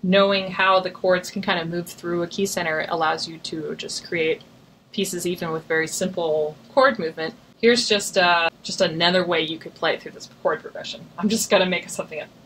knowing how the chords can kind of move through a key center allows you to just create pieces even with very simple chord movement. Here's just another way you could play through this chord progression. I'm just going to make something up.